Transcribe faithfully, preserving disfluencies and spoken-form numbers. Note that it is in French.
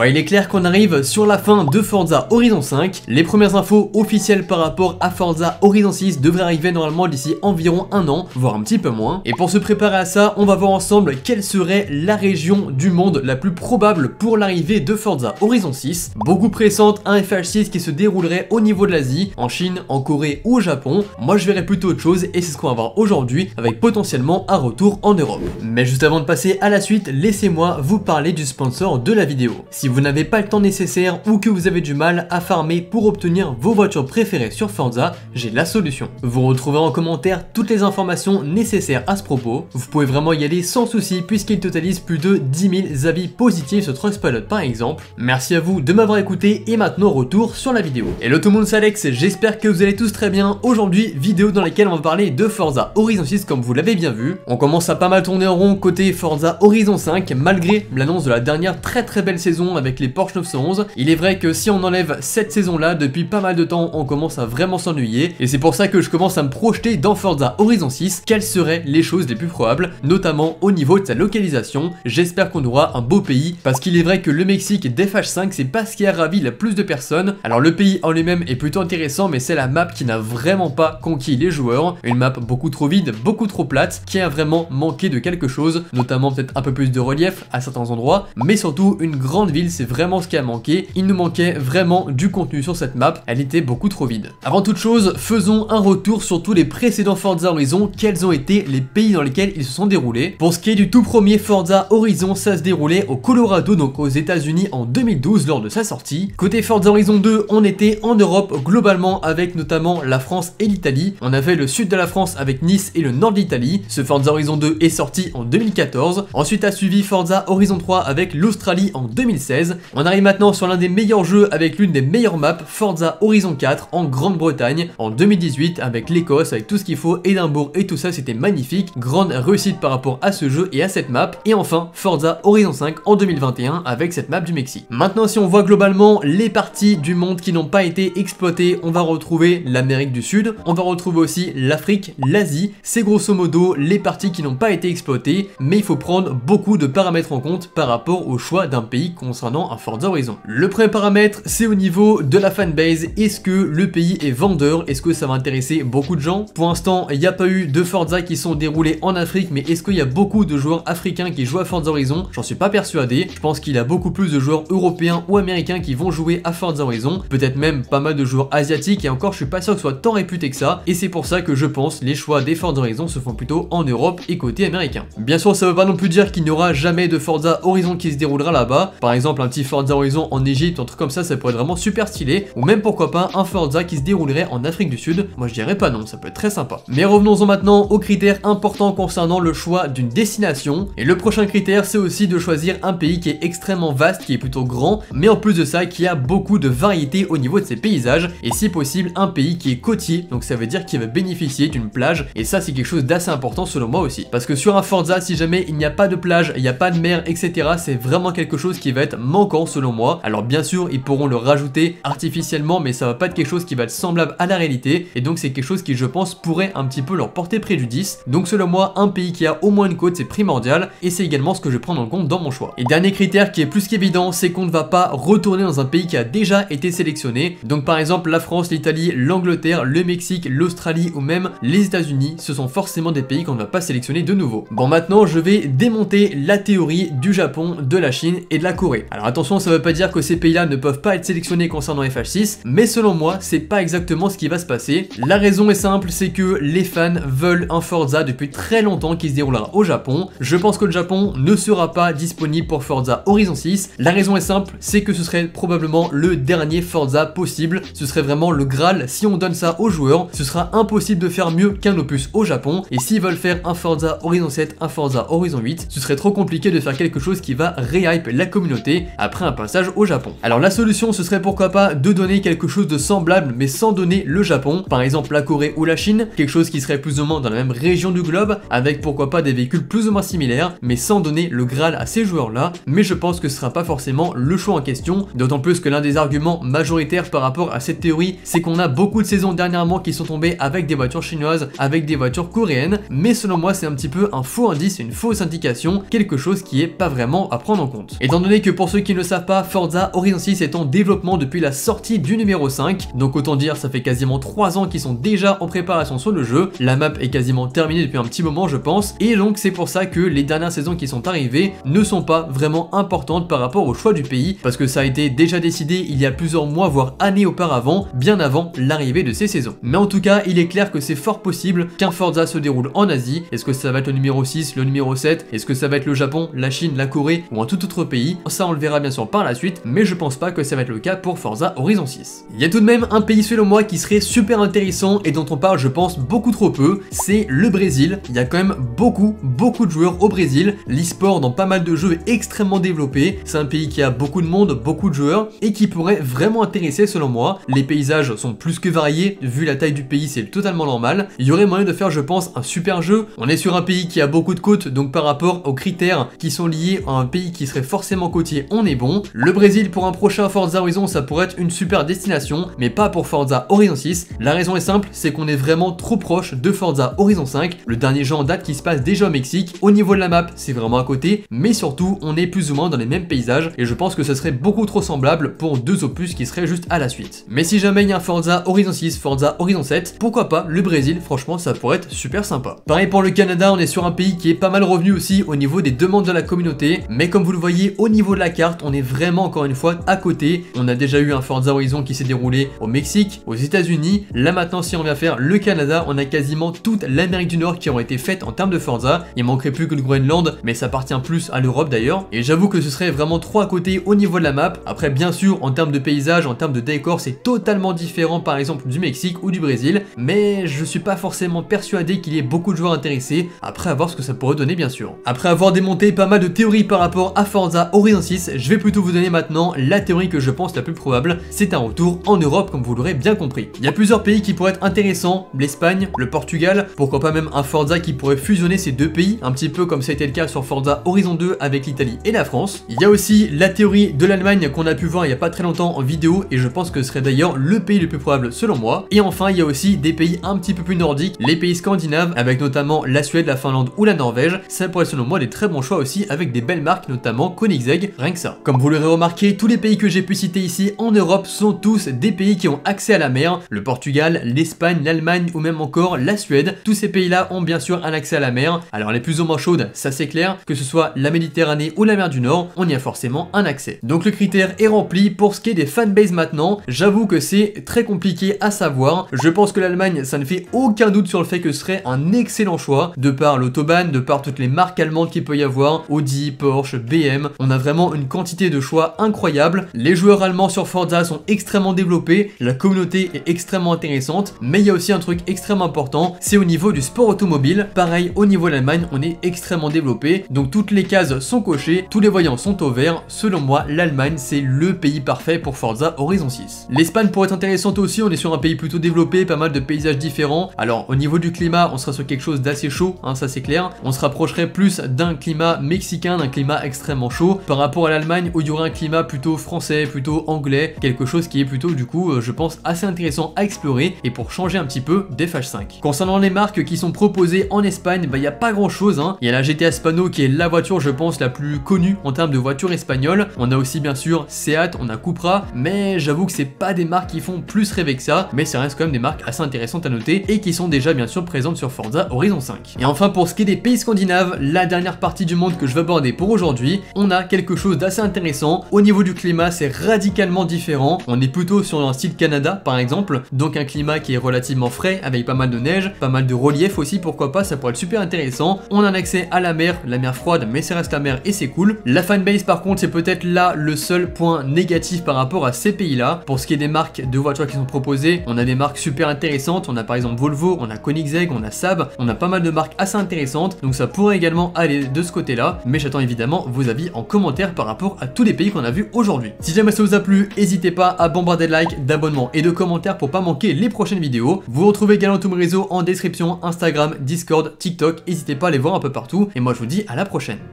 Bah il est clair qu'on arrive sur la fin de Forza Horizon cinq. Les premières infos officielles par rapport à Forza Horizon six devraient arriver normalement d'ici environ un an, voire un petit peu moins. Et pour se préparer à ça, on va voir ensemble quelle serait la région du monde la plus probable pour l'arrivée de Forza Horizon six. Beaucoup pressentent un F H six qui se déroulerait au niveau de l'Asie, en Chine, en Corée ou au Japon. Moi je verrais plutôt autre chose et c'est ce qu'on va voir aujourd'hui avec potentiellement un retour en Europe. Mais juste avant de passer à la suite, laissez-moi vous parler du sponsor de la vidéo. Si vous n'avez pas le temps nécessaire ou que vous avez du mal à farmer pour obtenir vos voitures préférées sur Forza, j'ai la solution. Vous retrouverez en commentaire toutes les informations nécessaires à ce propos. Vous pouvez vraiment y aller sans souci puisqu'il totalise plus de dix mille avis positifs sur Trustpilot par exemple. Merci à vous de m'avoir écouté et maintenant retour sur la vidéo. Hello tout le monde, c'est Alex, j'espère que vous allez tous très bien. Aujourd'hui, vidéo dans laquelle on va parler de Forza Horizon six comme vous l'avez bien vu. On commence à pas mal tourner en rond côté Forza Horizon cinq malgré l'annonce de la dernière très très belle saison avec les Porsche neuf cent onze. Il est vrai que si on enlève cette saison là, depuis pas mal de temps on commence à vraiment s'ennuyer et c'est pour ça que je commence à me projeter dans Forza Horizon six quelles seraient les choses les plus probables, notamment au niveau de sa localisation. J'espère qu'on aura un beau pays parce qu'il est vrai que le Mexique d'F H cinq c'est pas ce qui a ravi la plus de personnes. Alors le pays en lui-même est plutôt intéressant mais c'est la map qui n'a vraiment pas conquis les joueurs, une map beaucoup trop vide, beaucoup trop plate, qui a vraiment manqué de quelque chose, notamment peut-être un peu plus de relief à certains endroits, mais surtout une grande ville, c'est vraiment ce qui a manqué. Il nous manquait vraiment du contenu sur cette map, elle était beaucoup trop vide. Avant toute chose, faisons un retour sur tous les précédents Forza Horizon, quels ont été les pays dans lesquels ils se sont déroulés. Pour ce qui est du tout premier Forza Horizon, ça se déroulait au Colorado, donc aux États-Unis en deux mille douze lors de sa sortie. Côté Forza Horizon deux, on était en Europe globalement avec notamment la France et l'Italie. On avait le sud de la France avec Nice et le nord de l'Italie. Ce Forza Horizon deux est sorti en deux mille quatorze. Ensuite a suivi Forza Horizon trois avec l'Australie en deux mille seize. On arrive maintenant sur l'un des meilleurs jeux avec l'une des meilleures maps, Forza Horizon quatre en Grande-Bretagne en deux mille dix-huit avec l'Écosse, avec tout ce qu'il faut, Édimbourg et tout ça, c'était magnifique. Grande réussite par rapport à ce jeu et à cette map. Et enfin Forza Horizon cinq en deux mille vingt et un avec cette map du Mexique. Maintenant si on voit globalement les parties du monde qui n'ont pas été exploitées, on va retrouver l'Amérique du Sud, on va retrouver aussi l'Afrique, l'Asie. C'est grosso modo les parties qui n'ont pas été exploitées, mais il faut prendre beaucoup de paramètres en compte par rapport au choix d'un pays concernant un Forza Horizon. Le premier paramètre, c'est au niveau de la fanbase. Est-ce que le pays est vendeur? Est-ce que ça va intéresser beaucoup de gens? Pour l'instant, il n'y a pas eu de Forza qui sont déroulés en Afrique, mais est-ce qu'il y a beaucoup de joueurs africains qui jouent à Forza Horizon? J'en suis pas persuadé. Je pense qu'il y a beaucoup plus de joueurs européens ou américains qui vont jouer à Forza Horizon, peut-être même pas mal de joueurs asiatiques, et encore je suis pas sûr que ce soit tant réputé que ça, et c'est pour ça que je pense les choix des Forza Horizon se font plutôt en Europe et côté américain. Bien sûr, ça veut pas non plus dire qu'il n'y aura jamais de Forza Horizon qui se déroulera là-bas. Par exemple, un petit Forza Horizon en Égypte, un truc comme ça, ça pourrait être vraiment super stylé, ou même pourquoi pas un Forza qui se déroulerait en Afrique du Sud. Moi je dirais pas non, ça peut être très sympa. Mais revenons-en maintenant aux critères importants concernant le choix d'une destination, et le prochain critère c'est aussi de choisir un pays qui est extrêmement vaste, qui est plutôt grand, mais en plus de ça qui a beaucoup de variété au niveau de ses paysages, et si possible un pays qui est côtier, donc ça veut dire qu'il va bénéficier d'une plage, et ça c'est quelque chose d'assez important selon moi aussi, parce que sur un Forza si jamais il n'y a pas de plage, il n'y a pas de mer, etc, c'est vraiment quelque chose qui va être manquant selon moi. Alors bien sûr ils pourront le rajouter artificiellement, mais ça va pas être quelque chose qui va être semblable à la réalité, et donc c'est quelque chose qui je pense pourrait un petit peu leur porter préjudice. Donc selon moi un pays qui a au moins une côte c'est primordial, et c'est également ce que je prends en compte dans mon choix. Et dernier critère qui est plus qu'évident, c'est qu'on ne va pas retourner dans un pays qui a déjà été sélectionné. Donc par exemple la France, l'Italie, l'Angleterre, le Mexique, l'Australie ou même les États-Unis, ce sont forcément des pays qu'on ne va pas sélectionner de nouveau. Bon, maintenant je vais démonter la théorie du Japon, de la Chine et de la Corée. Alors attention, ça veut pas dire que ces pays-là ne peuvent pas être sélectionnés concernant F H six, mais selon moi c'est pas exactement ce qui va se passer. La raison est simple, c'est que les fans veulent un Forza depuis très longtemps qui se déroulera au Japon. Je pense que le Japon ne sera pas disponible pour Forza Horizon six. La raison est simple, c'est que ce serait probablement le dernier Forza possible. Ce serait vraiment le Graal. Si on donne ça aux joueurs, ce sera impossible de faire mieux qu'un opus au Japon. Et s'ils veulent faire un Forza Horizon sept, un Forza Horizon huit, ce serait trop compliqué de faire quelque chose qui va réhype la communauté après un passage au Japon. Alors la solution, ce serait pourquoi pas de donner quelque chose de semblable, mais sans donner le Japon. Par exemple la Corée ou la Chine, quelque chose qui serait plus ou moins dans la même région du globe, avec pourquoi pas des véhicules plus ou moins similaires, mais sans donner le Graal à ces joueurs-là. Mais je pense que ce sera pas forcément le choix en question, d'autant plus que l'un des arguments majoritaires par rapport à cette théorie, c'est qu'on a beaucoup de saisons dernièrement qui sont tombées avec des voitures chinoises, avec des voitures coréennes, mais selon moi c'est un petit peu un faux indice, une fausse indication, quelque chose qui est pas vraiment à prendre en compte. Étant donné que pour ceux qui ne le savent pas, Forza Horizon six est en développement depuis la sortie du numéro cinq, donc autant dire ça fait quasiment trois ans qu'ils sont déjà en préparation sur le jeu. La map est quasiment terminée depuis un petit moment je pense, et donc c'est pour ça que les dernières saisons qui sont arrivées ne sont pas vraiment importantes par rapport au choix du pays, parce que ça a été déjà décidé il y a plusieurs mois voire années auparavant, bien avant l'arrivée de ces saisons. Mais en tout cas il est clair que c'est fort possible qu'un Forza se déroule en Asie. Est-ce que ça va être le numéro six, le numéro sept, est-ce que ça va être le Japon, la Chine, la Corée ou un tout autre pays? Ça on le verra bien sûr par la suite, mais je pense pas que ça va être le cas pour Forza Horizon six. Il y a tout de même un pays selon moi qui serait super intéressant et dont on parle je pense beaucoup trop peu, c'est le Brésil. Il y a quand même beaucoup beaucoup de joueurs au Brésil, l'e-sport dans pas mal de jeux est extrêmement développé, c'est un pays qui a beaucoup de monde, beaucoup de joueurs et qui pourrait vraiment intéresser selon moi. Les paysages sont plus que variés, vu la taille du pays c'est totalement normal, il y aurait moyen de faire je pense un super jeu. On est sur un pays qui a beaucoup de côtes, donc par rapport aux critères qui sont liés à un pays qui serait forcément côtier, on est bon. Le Brésil pour un prochain Forza Horizon ça pourrait être une super destination, mais pas pour Forza Horizon six. La raison est simple, c'est qu'on est vraiment trop proche de Forza Horizon cinq, le dernier jeu en date qui se passe déjà au Mexique. Au niveau de la map c'est vraiment à côté, mais surtout on est plus ou moins dans les mêmes paysages et je pense que ce serait beaucoup trop semblable pour deux opus qui seraient juste à la suite. Mais si jamais il y a un Forza Horizon six, Forza Horizon sept, pourquoi pas le Brésil, franchement ça pourrait être super sympa. Pareil pour le Canada, on est sur un pays qui est pas mal revenu aussi au niveau des demandes de la communauté, mais comme vous le voyez au niveau de la carte, on est vraiment encore une fois à côté. On a déjà eu un Forza Horizon qui s'est déroulé au Mexique, aux États-Unis. Là maintenant si on vient faire le Canada, on a quasiment toute l'Amérique du Nord qui aurait été faite en termes de Forza. Il manquerait plus que le Groenland, mais ça appartient plus à l'Europe d'ailleurs. Et j'avoue que ce serait vraiment trop à côté au niveau de la map. Après bien sûr en termes de paysage, en termes de décor, c'est totalement différent par exemple du Mexique ou du Brésil, mais je suis pas forcément persuadé qu'il y ait beaucoup de joueurs intéressés après avoir ce que ça pourrait donner bien sûr. Après avoir démonté pas mal de théories par rapport à Forza Horizon six, je vais plutôt vous donner maintenant la théorie que je pense la plus probable, c'est un retour en Europe comme vous l'aurez bien compris. Il y a plusieurs pays qui pourraient être intéressants, l'Espagne, le Portugal, pourquoi pas même un Forza qui pourrait fusionner ces deux pays, un petit peu comme ça a été le cas sur Forza Horizon deux avec l'Italie et la France. Il y a aussi la théorie de l'Allemagne qu'on a pu voir il y a pas très longtemps en vidéo et je pense que ce serait d'ailleurs le pays le plus probable selon moi. Et enfin il y a aussi des pays un petit peu plus nordiques, les pays scandinaves avec notamment la Suède, la Finlande ou la Norvège. Ça pourrait selon moi des très bons choix aussi avec des belles marques notamment Koenigsegg, rien que ça. Comme vous l'aurez remarqué, tous les pays que j'ai pu citer ici en Europe sont tous des pays qui ont accès à la mer. Le Portugal, l'Espagne, l'Allemagne ou même encore la Suède, tous ces pays là ont bien sûr un accès à la mer. Alors les plus ou moins chaudes, ça c'est clair, que ce soit la Méditerranée ou la mer du Nord, on y a forcément un accès. Donc le critère est rempli. Pour ce qui est des fanbases maintenant, j'avoue que c'est très compliqué à savoir. Je pense que l'Allemagne, ça ne fait aucun doute sur le fait que ce serait un excellent choix, de par l'autobahn, de par toutes les marques allemandes qu'il peut y avoir, Audi, Porsche, B M, on a vraiment une quantité de choix incroyable. Les joueurs allemands sur Forza sont extrêmement développés, la communauté est extrêmement intéressante, mais il y a aussi un truc extrêmement important, c'est au niveau du sport automobile. Pareil, au niveau de l'Allemagne, on est extrêmement développé, donc toutes les cases sont cochées, tous les voyants sont au vert. Selon moi, l'Allemagne, c'est le pays parfait pour Forza Horizon six. L'Espagne pourrait être intéressante aussi, on est sur un pays plutôt développé, pas mal de paysages différents. Alors au niveau du climat, on sera sur quelque chose d'assez chaud, hein, ça c'est clair. On se rapprocherait plus d'un climat mexicain, d'un climat extrêmement chaud, par rapport à l'Allemagne où il y aurait un climat plutôt français, plutôt anglais, quelque chose qui est plutôt du coup, euh, je pense, assez intéressant à explorer et pour changer un petit peu des F H cinq. Concernant les marques qui sont proposées en Espagne, bah il n'y a pas grand chose, hein. Il y a la G T A Spano qui est la voiture, je pense, la plus connue en termes de voiture espagnole. On a aussi bien sûr Seat, on a Cupra, mais j'avoue que c'est pas des marques qui font plus rêver que ça, mais ça reste quand même des marques assez intéressantes à noter et qui sont déjà bien sûr présentes sur Forza Horizon cinq. Et enfin pour ce qui est des pays scandinaves, la dernière partie du monde que je vais aborder pour aujourd'hui, on a quelque chose d'assez intéressant. Au niveau du climat, c'est radicalement différent. On est plutôt sur un style Canada par exemple, donc un climat qui est relativement frais avec pas mal de neige, pas mal de relief aussi, pourquoi pas, ça pourrait être super intéressant. On a un accès à la mer, la mer froide, mais ça reste la mer et c'est cool. La fanbase par contre, c'est peut-être là le seul point négatif par rapport à ces pays là. Pour ce qui est des marques de voitures qui sont proposées, on a des marques super intéressantes, on a par exemple Volvo, on a Koenigsegg, on a Saab, on a pas mal de marques assez intéressantes, donc ça pourrait également aller de ce côté là, mais j'attends évidemment vos avis en commentaire par rapport à tous les pays qu'on a vus aujourd'hui. Si jamais ça vous a plu, n'hésitez pas à bombarder de likes, d'abonnements et de commentaires pour pas manquer les prochaines vidéos. Vous retrouvez également tous mes réseaux en description, Instagram, Discord, TikTok, n'hésitez pas à les voir un peu partout, et moi je vous dis à la prochaine.